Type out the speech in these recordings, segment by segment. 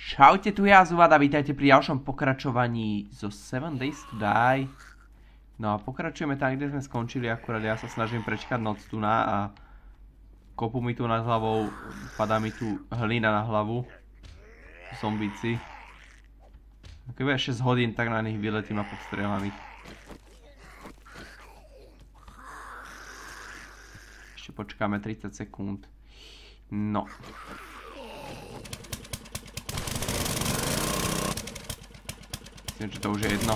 Čaute, tu ja Zuvada, vítajte pri ďalšom pokračovaní zo 7 Days to Die. No a pokračujeme tam, kde sme skončili, akurát ja sa snažím prečkať noc tu a kopu mi tu nad hlavou, padá mi tu hlina na hlavu. Zombíci. Keď bude 6 hodín, tak na nich vyletím a postrieľam ich. Ešte počkáme 30 sekúnd. No. Myslím, že to už je jedno.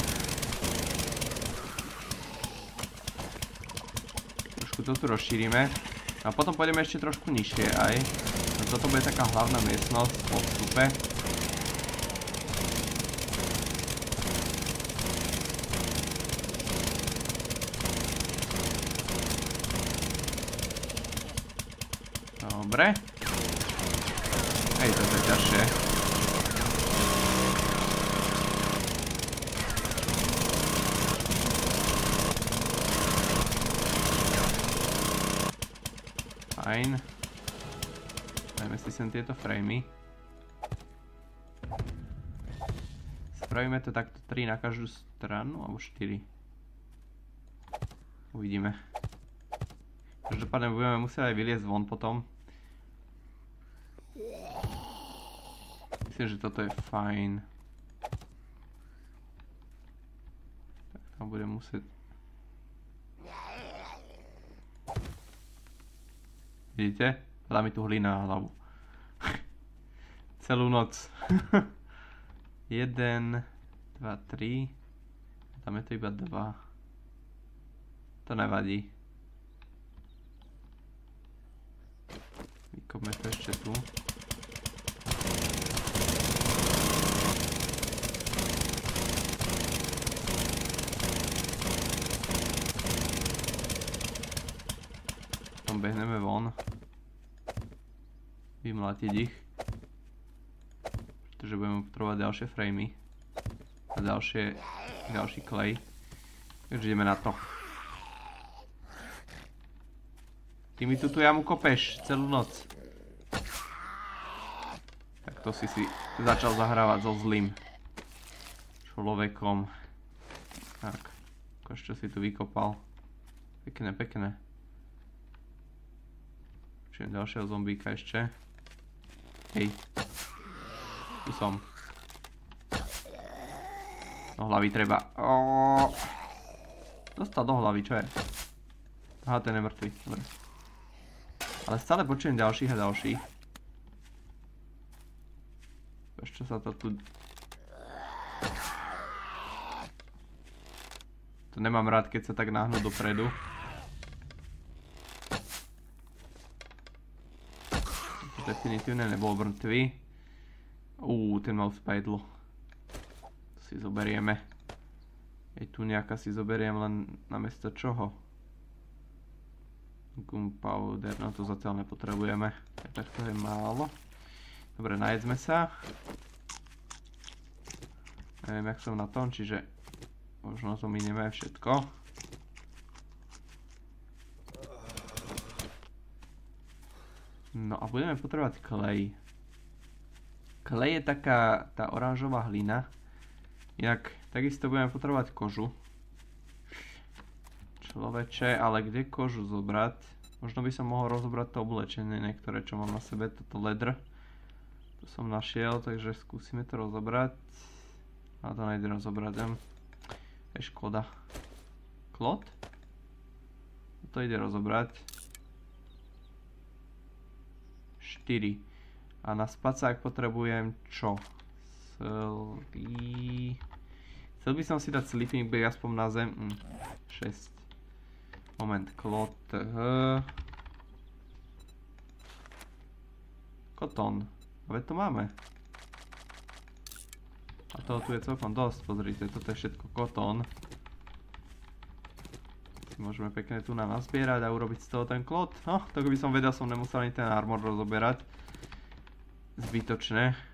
Trošku to tu rozšírime. A potom pôjdeme ešte trošku nižšie aj. No toto bude taká hlavná miestnosť po vstupe. Dobre. Hej, toto je ťažšie. Fajn. Dajme si sem tieto framey. Spravíme to takto 3 na každú stranu, alebo 4. Uvidíme. Každopádne budeme musieť aj vyliezť von potom. Myslím, že toto je fajn. Tak tam budem musieť... Vidíte? Padá mi tu hlina na hlavu. Celú noc. 1, 2, 3. Tam je to iba 2. To nevadí. Vykopme to ešte tu. Potom behneme von. Vymlátiť ich. Pretože budeme potrebovať ďalšie framey. A ďalší klej. Takže ideme na to. Ty mi tu jamu kopeš celú noc. Tak to si začal zahrávať so zlým človekom. Tak, čo si tu vykopal. Pekné, pekné. Čiže ďalšieho zombíka ešte. Hej. Tu som. Do hlavy treba. Dostal do hlavy, čo je? Aha, ten je mŕtvy. Dobre. Ale stále počujem ďalších a ďalších. Ešte sa to tu... To nemám rád, keď sa tak náhnú dopredu. Definitívne nebol mŕtvy. Ten ma uspajdlo. To si zoberieme. Je tu nejaká si zoberiem len namiesto čoho? Gunpowder, no to zatiaľ nepotrebujeme. Tak to je málo. Dobre, najedzme sa. Neviem, jak som na tom, čiže možno to minieme všetko. No a budeme potrebovať klej. Klej je taká tá oranžová hlina. Inak takisto budeme potrebovať kožu. Človeče, ale kde kožu zobrať? Možno by som mohol rozobrať to oblečenie niektoré, čo mám na sebe, toto leather. To som našiel, takže skúsime to rozobrať. A to nejde rozobrať, je škoda. Klot? To ide rozobrať. 4. A na spacák potrebujem čo? Chcel by som si dať sleeping bag aspoň na zem. 6. Moment, klot. Koton. Veď to máme. A toho tu je celkom dosť, pozrite, toto je všetko koton. Môžeme pekne tu na nazbierať a urobiť z toho ten klot. No, tak by som vedel, som nemusel ani ten armor rozoberať. Zbytočné.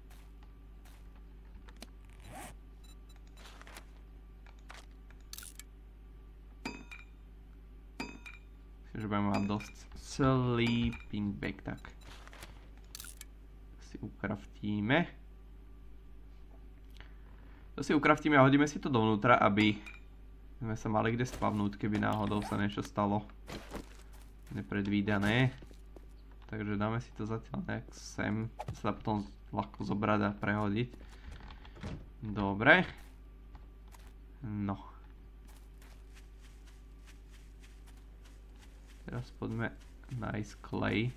Myslím, že budeme mať dosť sleeping bag, tak. Si ukraftíme. To si ukraftíme a hodíme si to dovnútra, aby sme sa mali kde spavnúť, keby náhodou sa niečo stalo nepredvídané. Takže dáme si to zatiaľ nejak sem, sa potom ľahko zobrať a prehodiť. Dobre. No. Teraz poďme nájsť clay.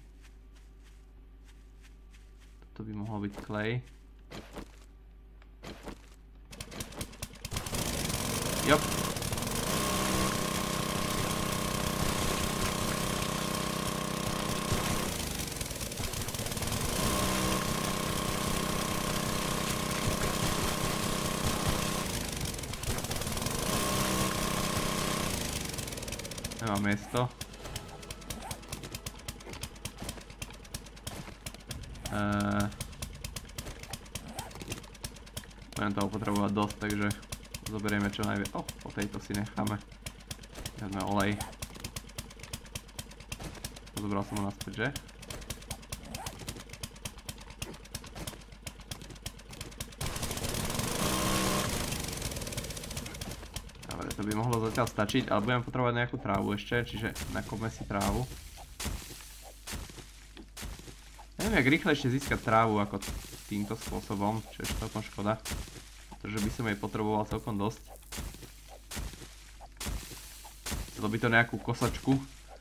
Toto by mohol byť clay. Jop. Nemám miesto. Budem toho potrebovať dosť, takže zoberieme čo najviac. Po tejto si necháme. Dáme olej. Zobral som ho naspäť, že? Dobre, to by mohlo zatiaľ stačiť, ale budem potrebovať nejakú trávu ešte, čiže nakopme si trávu. Neviem, jak rýchlejšie získať trávu ako týmto spôsobom, čo je celkom škoda. Pretože by som jej potreboval celkom dosť. Chcelo by to nejakú kosačku.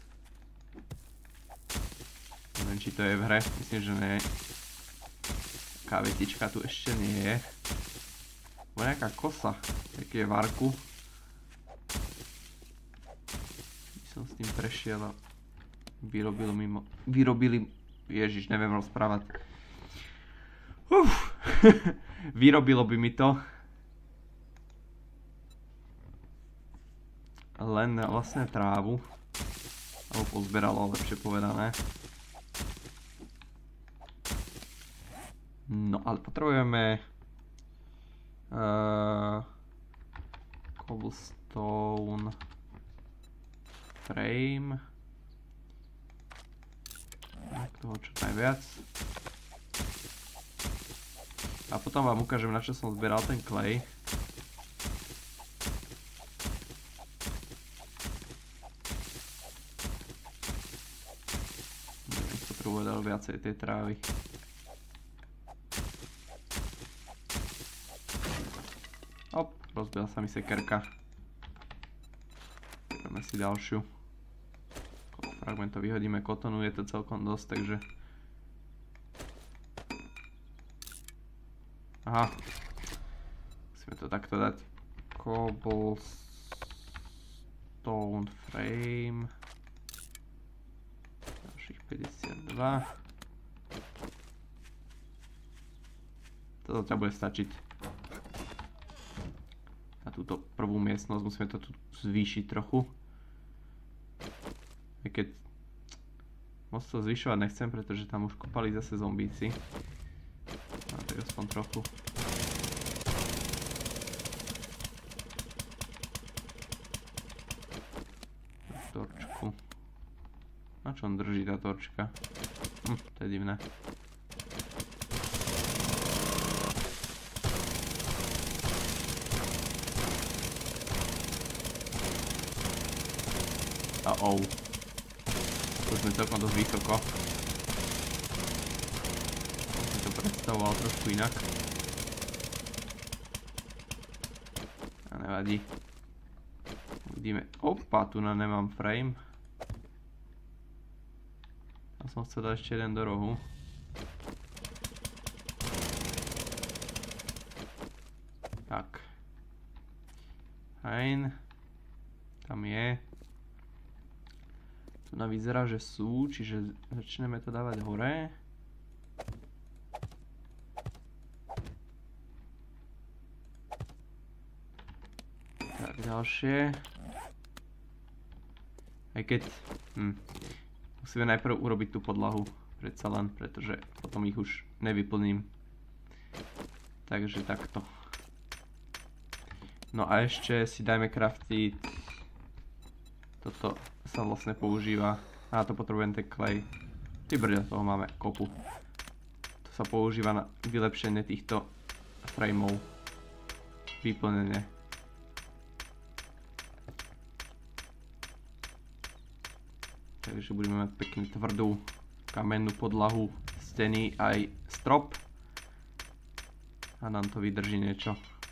Neviem, či to je v hre, myslím, že nie. Taká vetička tu ešte nie je. Bo nejaká kosa, taký je v arku. By som s tým prešiel a vyrobili, ježiš, neviem rozprávať. Vyrobilo by mi to. Len vlastne trávu. Alebo pozberalo, lepšie povedané. No, ale potrebujeme cobblestone frame. Tak toho čo najviac. A potom vám ukážem, na čo som zberal ten clay. Nech potrebujem dať viacej tej trávy. Hop, rozbila sa mi sekerka. Dáme si ďalšiu. Fragmentov vyhodíme kotonu, je to celkom dosť, takže... Aha. Musíme to takto dať. Cobblestone frame. Ďalších 52. Toto ťa bude stačiť. Na túto prvú miestnosť musíme to tu zvýšiť trochu. Aj keď moc to zvyšovať nechcem, pretože tam už kopali zase zombíci. No tak aspoň trochu. Torčku. Na čo on drží tá torčka? To je divné. Už sme celkom dosť vysoko. Som si to predstavoval trošku inak. A nevadí. Uvidíme. Opa, tu nemám frame. Ja som chcel dať ešte jeden do rohu. Tak. Fajn. Tam je. Tu nám vyzerá, že sú, čiže začneme to dávať hore. Tak, ďalšie. Aj keď... musíme najprv urobiť tú podlahu, predsa len, pretože potom ich už nevyplním. Takže takto. No a ešte si dajme craftiť. Toto sa vlastne používa. A to potrebujem ten clay. Ty brďa, toho máme kopu. To sa používa na vylepšenie týchto frameov. vyplnené. Takže budeme mať pekne tvrdú kamennú podlahu, steny aj strop. A nám to vydrží niečo.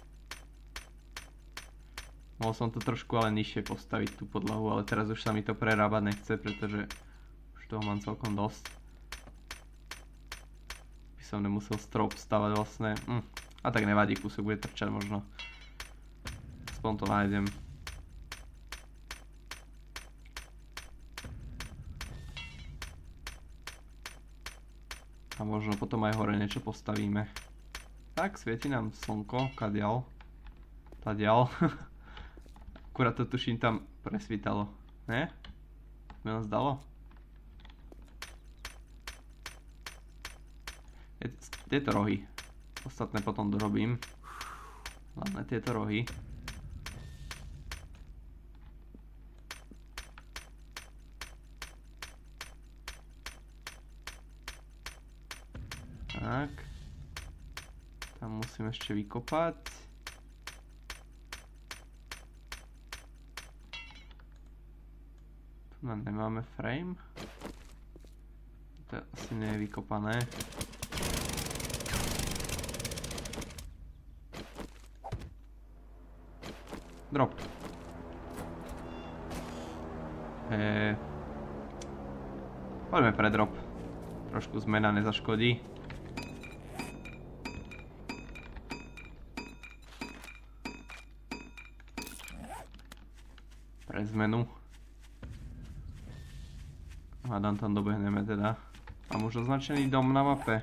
Mohol som to trošku ale nižšie postaviť tú podlahu, ale teraz už sa mi to prerábať nechce, pretože už toho mám celkom dosť. By som nemusel strop stavať vlastne. A tak nevadí, kúsok bude trčať možno. Aspoň to nájdem. A možno potom aj hore niečo postavíme. Tak, svieti nám slnko, kadiaľ. Tadiaľ. Akurát to tuším tam presvítalo. Ne? Mi len zdalo? Tieto rohy. Ostatné potom dorobím. Hlavne tieto rohy. Tak. Tam musím ešte vykopať. Tu nemáme frame. To asi nie je vykopané. Drop. Poďme pre drop. Trošku zmena nezaškodí. Pre zmenu. Hádam tam dobehneme teda. Mám už označený dom na mape.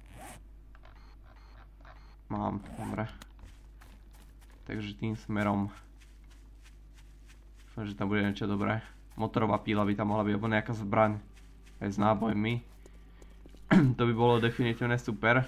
Mám, dobre. Takže tým smerom. Dúfam, že tam bude niečo dobré. Motorová píla by tam mohla byť, alebo nejaká zbraň. Aj s nábojmi. To by bolo definitívne super.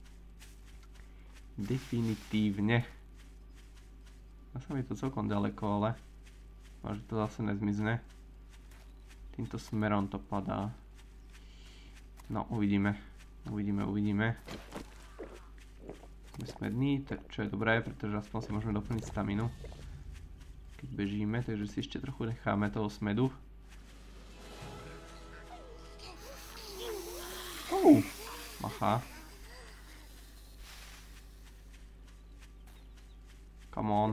Definitívne. A sa mi to celkom ďaleko, ale možno to zase nezmizne. Týmto smerom to padá. No, uvidíme. Uvidíme. Sme smední, čo je dobré, pretože aspoň si môžeme doplniť staminu. Keď bežíme, takže si ešte trochu necháme toho smedu. Macha. Come on.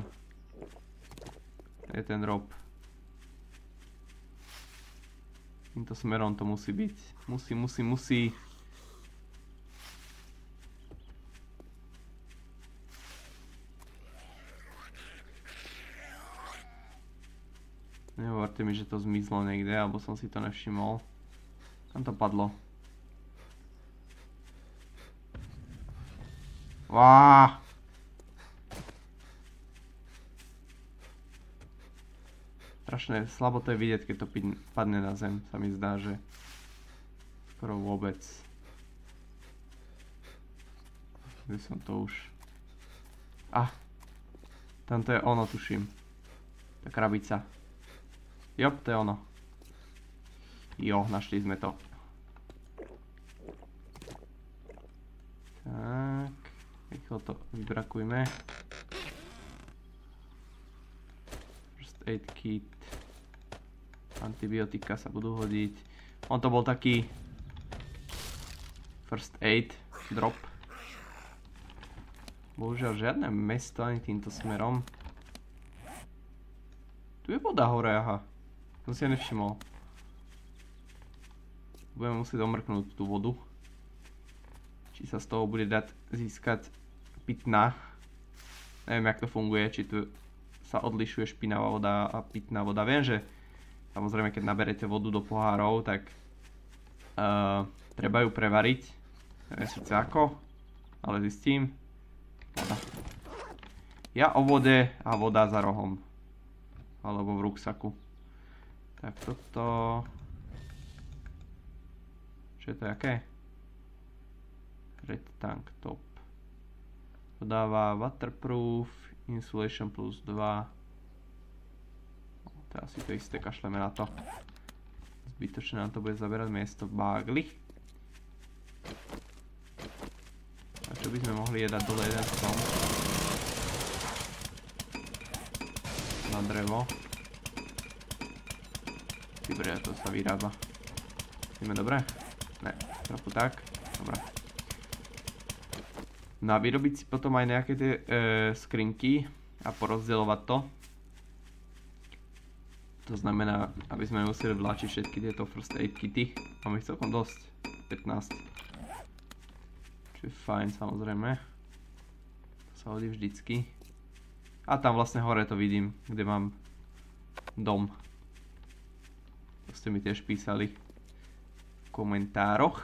Je ten drop. Týmto smerom to musí byť. Musí. Nehovorte mi, že to zmizlo niekde, alebo som si to nevšimol. Tam to padlo. Váááá. Strašne slabo to je vidieť, keď to padne na zem. Sa mi zdá, že skoro vôbec. Kde som to už? Tamto je ono, tuším. Tá krabica. Jop, to je ono. Jo, našli sme to. Tak. Rýchlo to vybrakujme. First aid kit. Antibiotika sa budú hodiť. On to bol taký first aid drop. Bohužiaľ žiadne mesto ani týmto smerom. Tu je voda hore, aha. Som si ja nevšimol. Budeme musieť omrknúť tú vodu. Či sa z toho bude dať získať pitná. Neviem, jak to funguje, či tu sa odlišuje špinavá voda a pitná voda. Viem, že samozrejme, keď naberete vodu do pohárov, tak treba ju prevariť. Neviem síce ako, ale zistím. Voda. Ja o vode a voda za rohom. Alebo v ruksaku. Tak toto... Čo je to, jaké? Red tank top. Dodáva waterproof, insulation plus 2. To je asi to isté, kašleme na to. Zbytočne nám to bude zaberať miesto bágly. A čo by sme mohli jedať dole jeden strom? na drevo. Dobre, to sa vyrába. Ideme dobre? Ne, trochu tak. Dobre. No a vyrobiť si potom aj nejaké tie skrinky a porozdeľovať to. To znamená, aby sme museli vláčiť všetky tieto first aid kity. Máme ich celkom dosť. 15. Čo je fajn samozrejme. To sa hodí vždycky. A tam vlastne hore to vidím, kde mám dom. To ste mi tiež písali v komentároch.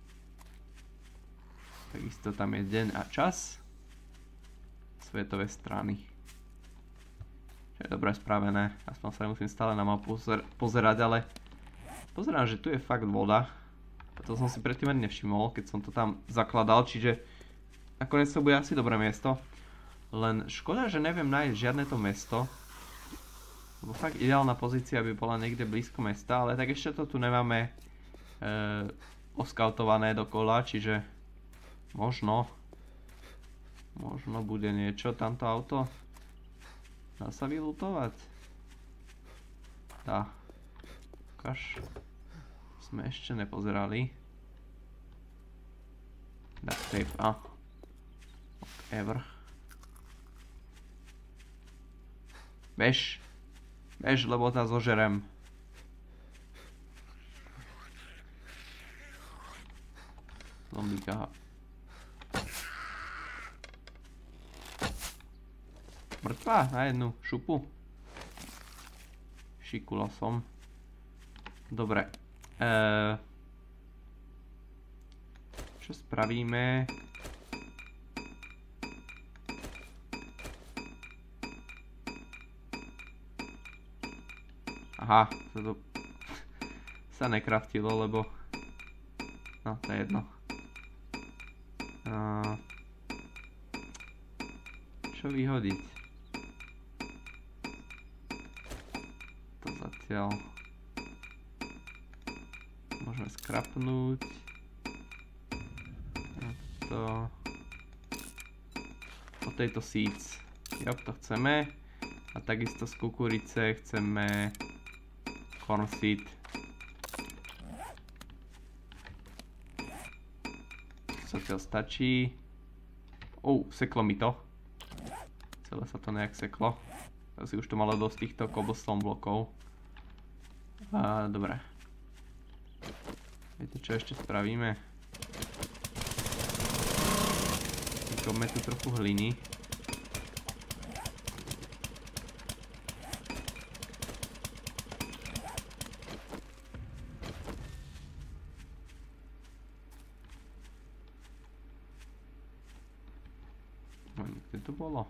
Takisto tam je deň a čas. Svetové strany. Čo je dobre spravené. Aspoň sa nemusím stále na mapu pozerať, ale pozerám, že tu je fakt voda. A to som si predtým ani nevšimol, keď som to tam zakladal, čiže nakoniec to bude asi dobré miesto. Len škoda, že neviem nájsť žiadne to mesto. Lebo fakt ideálna pozícia by bola niekde blízko mesta, ale tak ešte to tu nemáme oskautované dokola, čiže možno bude niečo, tamto auto. Dá sa vylutovať? Dá. Ukáž. Sme ešte nepozerali. Duct tape, whatever. Bež, lebo ťa zožerem. Zombíka. Mŕtva na jednu šupu. Šikula som. Dobre. Čo spravíme? Aha, to sa nekraftilo, lebo... No, to je jedno. Čo vyhodiť? To zatiaľ... Môžeme skrapnúť. To... Potato seeds. Jo, to chceme. A takisto z kukurice chceme... corn seed. Zatiaľ stačí. Seklo mi to. Celé sa to nejak seklo. Asi už to malo dosť týchto cobblestone blokov. Dobre. Viete čo ešte spravíme? Vykopme tu trochu hliny. Kde to bolo?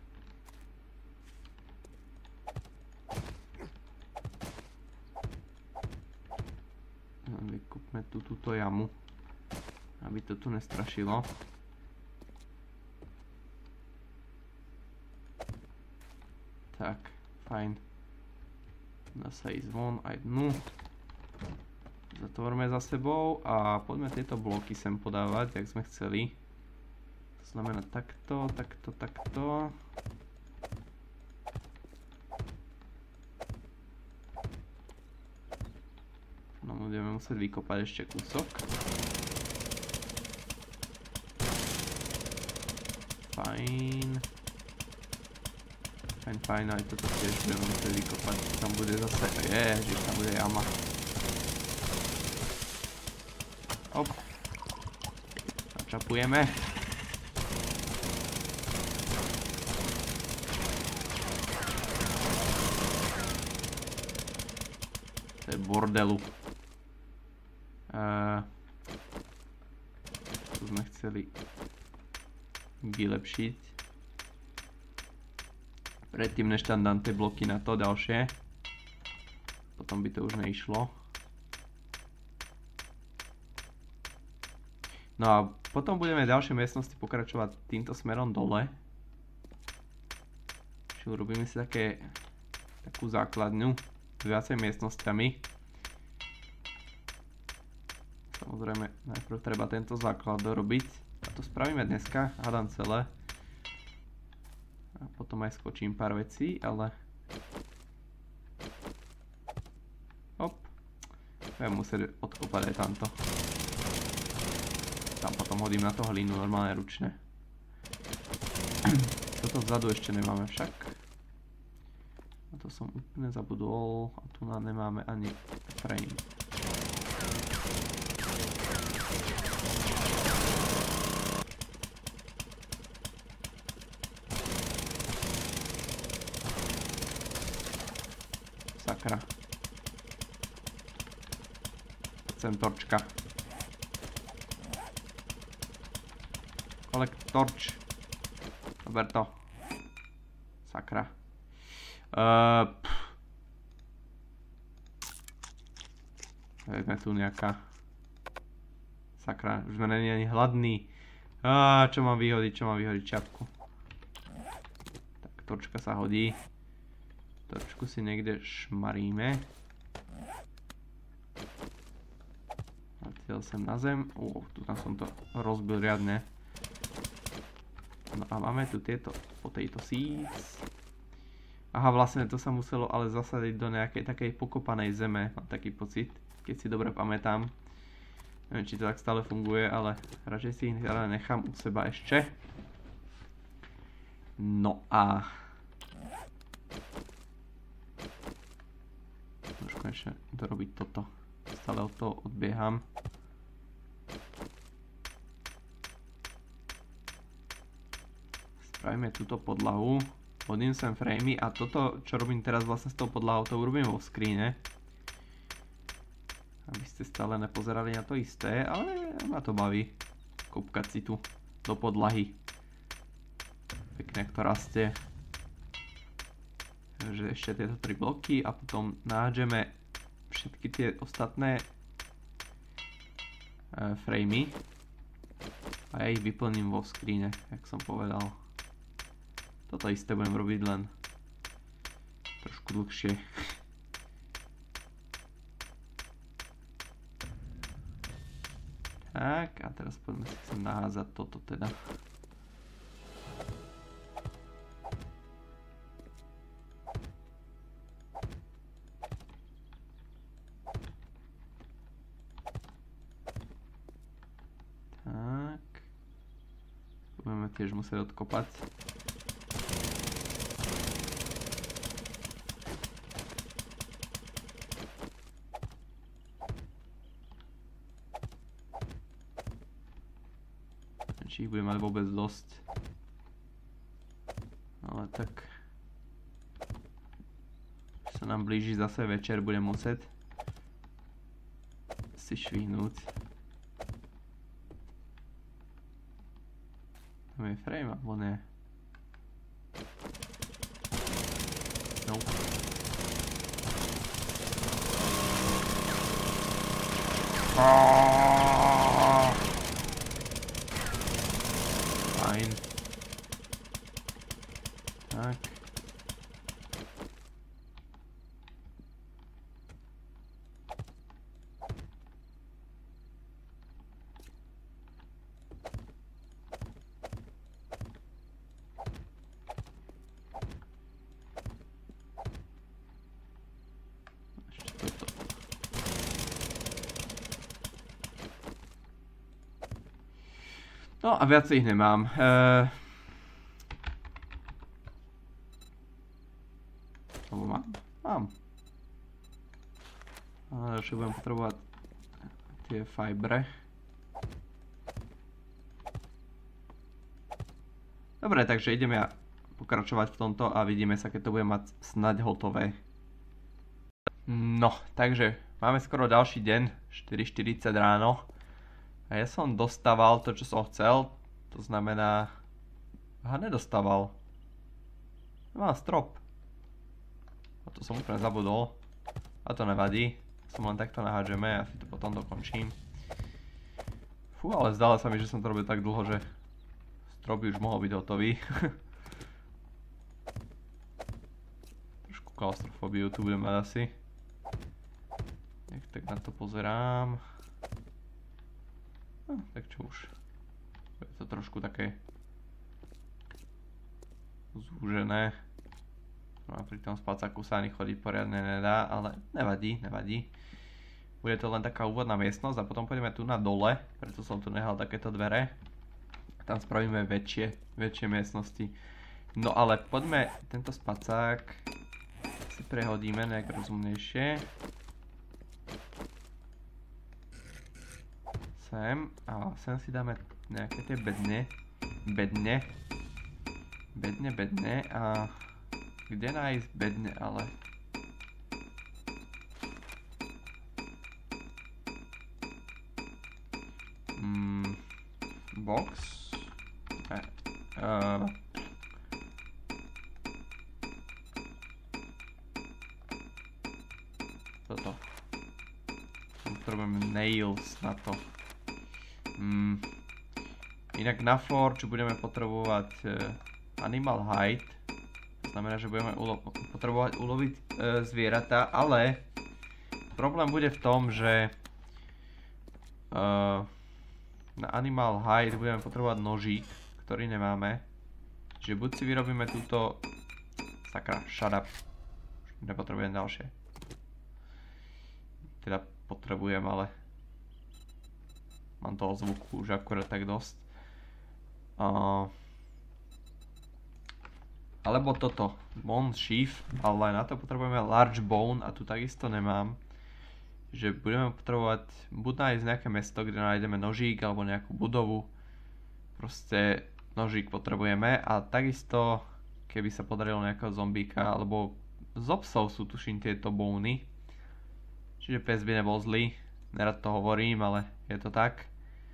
Vykopme tu túto jamu, aby to tu nestrašilo. Tak, fajn. Dá sa ísť von aj dnu. Zatvorme za sebou a poďme tieto bloky sem podávať, jak sme chceli. To znamená takto, takto, takto. No, budeme musieť vykopať ešte kúsok. Fajn. Fajn, aj toto tiež budeme musieť vykopať. Tam bude zase, ježiš, tam bude jama. Hop. Začapujeme. To je bordelu. Tu sme chceli vylepšiť. Predtým než tam dám tie bloky na to ďalšie. Potom by to už neišlo. No a potom budeme v ďalšej miestnosti pokračovať týmto smerom dole. Čiže urobíme si takú základňu s viacej miestnosťami. Samozrejme, najprv treba tento základ dorobiť. A to spravíme dneska, hádam celé. A potom aj skočím pár vecí, ale Hop. Budem musieť odkopať aj tamto. Tam potom hodím na to hlínu, normálne ručne. Toto vzadu ešte nemáme však. A to som úplne zabudol. A tu nemáme ani frame. Sakra. Chcem torčka. Collect torch. Dober to. Sakra. Vezme tu nejaká. Sakra, už sme není ani hladný. Čo mám vyhodiť, čapku. Tak, torčka sa hodí. Torčku si niekde šmaríme. Natiel sem na zem. Tu tam som to rozbil riadne. No a máme tu tieto potato seeds. Aha, vlastne to sa muselo ale zasadiť do nejakej takej pokopanej zeme. Mám taký pocit, keď si dobre pamätám. Neviem, či to tak stále funguje, ale radšej si ich nechám u seba ešte. No a... už konečne dorobiť toto. Stále od toho odbieham. Spravíme túto podlahu. Hodím sem framey a toto, čo robím teraz vlastne s tou podlahou, to urobím vo skríne. Aby ste stále nepozerali na to isté, ale ma to baví. Kopkať si tu do podlahy. Pekne, jak to rastie. Takže ešte tieto 3 bloky a potom nahádžeme všetky tie ostatné framey. A ja ich vyplním vo skríne, jak som povedal. Toto isté budem robiť len trošku dlhšie. Tak, a teraz poďme si sem naházať toto teda. Tak. Budeme tiež musieť odkopať. Či ich budem mať vôbec dosť. Ale tak... sa nám blíži zase večer, budem musieť si švihnúť. Tam je frame, alebo nie? No. Fajn. Tak. Ešte toto. No a viac ich nemám. Alebo mám? Mám. Ale ešte budem potrebovať tie fibre. Dobre, takže ideme pokračovať v tomto a vidíme sa, keď to bude mať snaď hotové. No, takže máme skoro ďalší deň, 4:40 ráno. A ja som dostával to, čo som chcel, to znamená... Aha, nedostával. Mám strop. A to som úplne zabudol. A to nevadí. Som len takto nahádžeme a si to potom dokončím. Fú, ale zdalo sa mi, že som to robil tak dlho, že strop by už mohol byť hotový. Trošku klaustrofóbiu tu budem mať asi. Tak na to pozerám. No, tak čo už. Je to trošku také zúžené. No, pri tom spacáku sa ani chodiť poriadne nedá, ale nevadí, nevadí. Bude to len taká úvodná miestnosť a potom pôjdeme tu na dole, preto som tu nehal takéto dvere. Tam spravíme väčšie miestnosti. No ale poďme tento spacák si prehodíme nejak rozumnejšie. Sem a sem si dáme nejaké tie bedne a kde nájsť bedne ale? Box? Toto. Potrebujeme nails na to. Inak na forge budeme potrebovať animal hide. To znamená, že budeme potrebovať uloviť zvieratá, ale problém bude v tom, že na animal hide budeme potrebovať nožík, ktorý nemáme. Čiže buď si vyrobíme túto... Sakra, shut up. Nepotrebujem ďalšie. Teda potrebujem, ale... Mám toho zvuku už akurát tak dosť. Alebo toto. Bone sheath, ale na to potrebujeme large bone a tu takisto nemám. Že budeme potrebovať buď nájsť nejaké mesto, kde nájdeme nožík alebo nejakú budovu. Proste nožík potrebujeme a takisto keby sa podarilo nejakého zombíka alebo z psov sú tuším tieto bony. Čiže pes by nebol zlý. Nerad to hovorím, ale je to tak.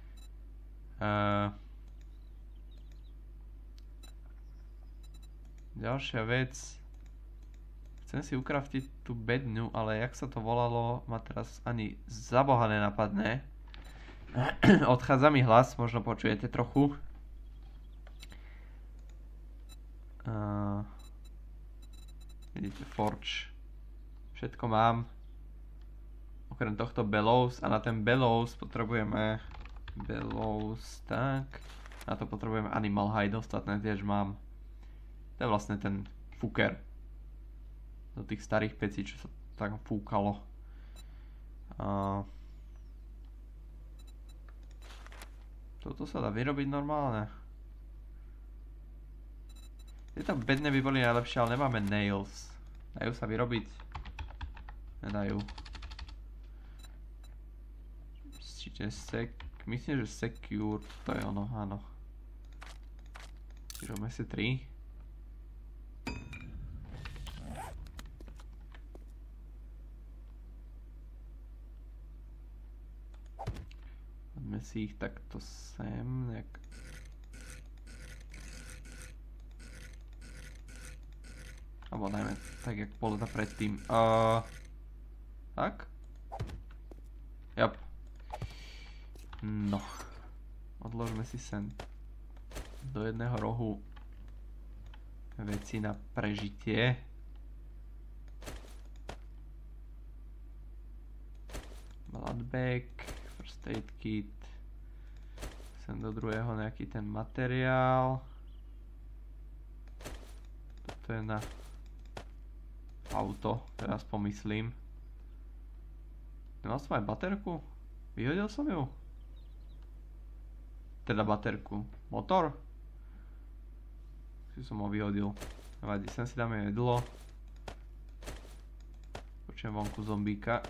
Ďalšia vec. Chcem si ukraftiť tú bedňu, ale jak sa to volalo, ma teraz ani za boha nenapadne. Odchádza mi hlas, možno počujete trochu. Vidíte, forge. Všetko mám. Okrem tohto bellows a na ten bellows potrebujeme tak. Na to potrebujeme animal hide, ostatné tiež mám. To je vlastne ten fuker. Do tých starých pecí, čo sa tak fúkalo. Toto sa dá vyrobiť normálne. Tieto bedne by boli najlepšie, ale nemáme nails. Dajú sa vyrobiť? Nedajú. Myslím, že secure, to je ono, áno. Vyrobme si 3. Poďme si ich takto sem, nejak. Alebo dajme tak, jak bolo to predtým. Tak? Jop. No. Odložme si sem do jedného rohu veci na prežitie. Bloodbag, first aid kit. Sem do druhého nejaký ten materiál. Toto je na auto, teraz pomyslím. Nemal som aj baterku? Vyhodil som ju? Teda baterku. Motor? Si som ho vyhodil. Nevadí, sem si dáme jedlo. Počujem vonku zombíka.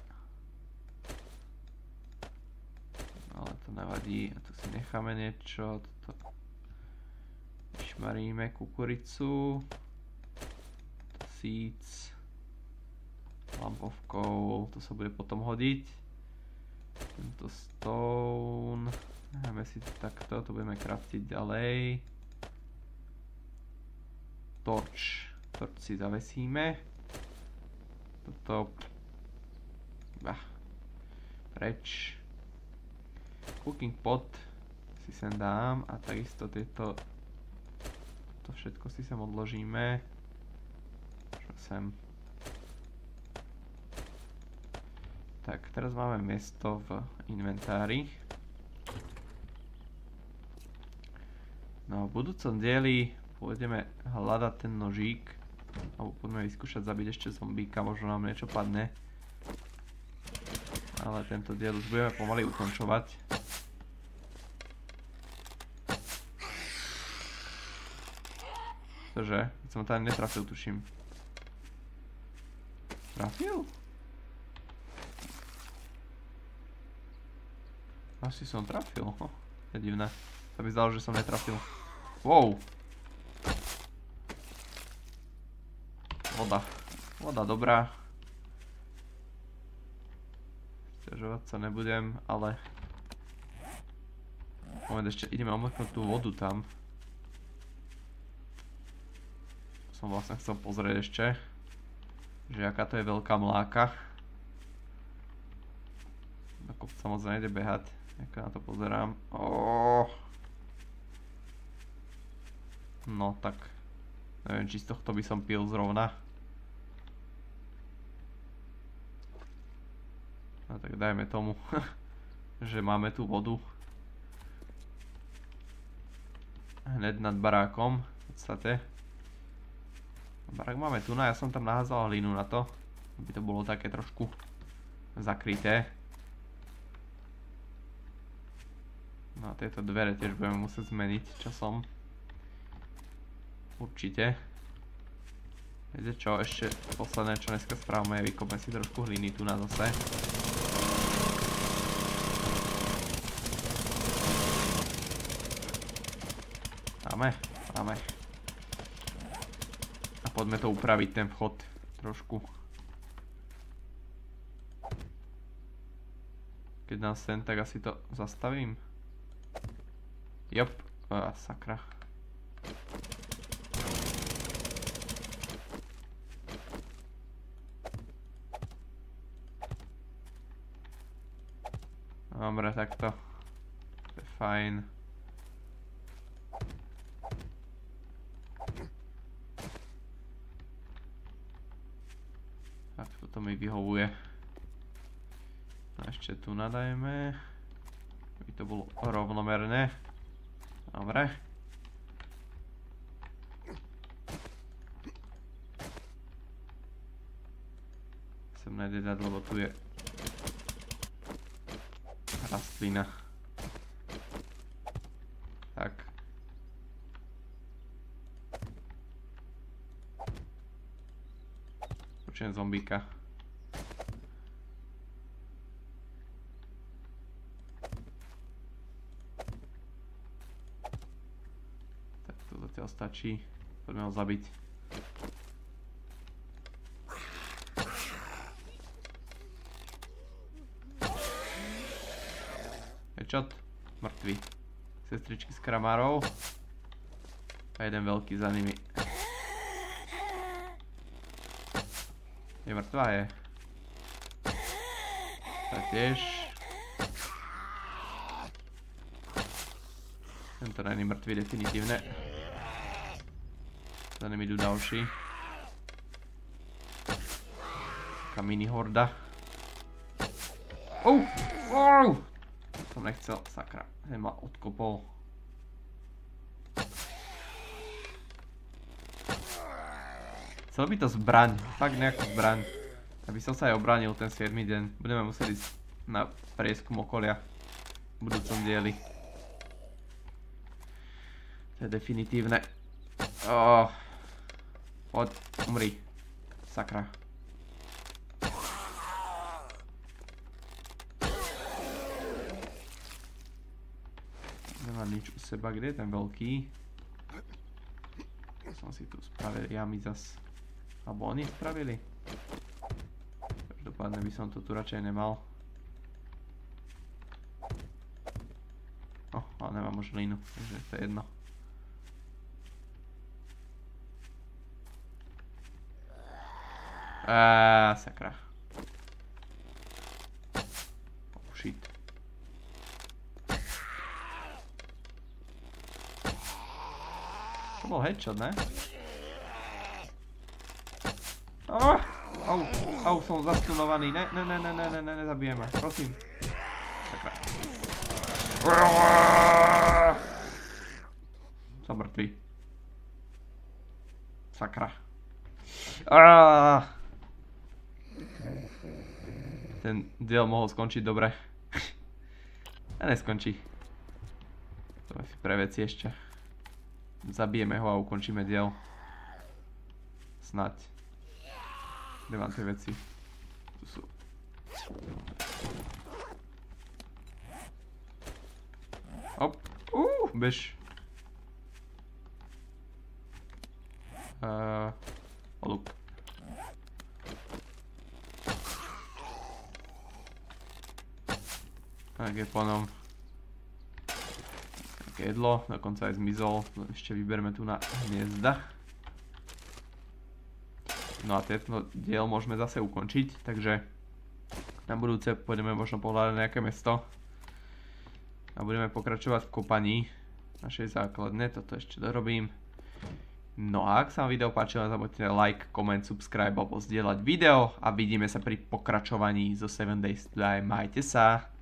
Ale to nevadí. A tu si necháme niečo. Toto šmaríme kukuricu. Seeds. Lamp of coal. To sa bude potom hodiť. Tento stone. Dáme si takto, to budeme craftiť ďalej. Torch. Torch si zavesíme. Toto. Preč. Cooking pot si sem dám a takisto tieto. To všetko si sem odložíme. Čo sem. Tak, teraz máme miesto v inventári. No, v budúcom dieli pôjdeme hľadať ten nožík. Alebo poďme vyskúšať zabiť ešte zombíka, možno nám niečo padne. Ale tento diel už budeme pomaly ukončovať. Cože? Keď som tam netrafil, tuším. Trafil? Asi som trafil. Je divné. To by zdalo, že som netrafil. Wow! Voda. Voda dobrá. Sťažovať sa nebudem, ale... Moment, ešte ideme omlknúť tú vodu tam. Som vlastne chcel pozrieť ešte, že aká to je veľká mláka. Na kopca moc nejde behať, ako na to pozerám. No tak, neviem, či z tohto by som pil zrovna. No tak dajme tomu, že máme tu vodu. Hned nad barákom, v podstate. Barák máme tu, ja som tam naházal hlínu na to, aby to bolo také trošku zakryté. No a tieto dvere tiež budeme musieť zmeniť časom. Určite. Viete čo, ešte posledné čo dneska spravíme je vykopme si trošku hlíny tu na zase. Máme. A poďme to upraviť ten vchod trošku. Keď nám sem, tak asi to zastavím. Jop, sakra. Dobre, takto. To je fajn. Tak, toto mi vyhovuje. A ešte tu nadajme. Aby to bolo rovnomerné. Dobre. Sem nejde dať, lebo tu je rastlina. Tak. Počujem zombíka. Tak to zatiaľ stačí. Poďme ho zabiť. Headshot. Mŕtvy. Sestričky z kramárov. A jeden veľký za nimi. Je mŕtvá, je. Tak tiež. Tento není mŕtvý definitívne. Za nimi idú ďalší. Taká mini horda. Som nechcel, sakra. Ten ma odkopol. Chcel by to zbraň, fakt nejakú zbraň. Aby som sa aj obránil ten 7. deň. Budeme musieť ísť na prieskum okolia v budúcom dieli. To je definitívne. Poď, umri. Sakra. Nemám nič u seba, kde je ten veľký? Som si tu spravil jamy zas. Alebo oni spravili? Každopádne by som to tu radšej nemal. Ale nemám už línu, takže to je jedno. Sakra. Oh shit. To bol headshot, ne? Som zastunovaný. Ne, nezabijem ma, prosím. Sakra. Som mŕtvý. Sakra. Ten diel mohol skončiť dobre. A neskončí. To si pre veci ešte. Zabijeme ho a ukončíme diel. Snaď. Kde mám tie veci? Tu sú. Hop. Bež. Luk. Tak je ponom. Také jedlo, dokonca aj zmizol. Ešte vyberme tu na hniezda. No a tento diel môžeme zase ukončiť, takže na budúce pôjdeme možno pohľadať nejaké mesto. A budeme pokračovať v kopaní našej základne, toto ešte dorobím. No a ak sa vám video páčilo, nezabudnite like, koment, subscribe alebo zdieľať video a vidíme sa pri pokračovaní zo 7 Days to Die. Majte sa!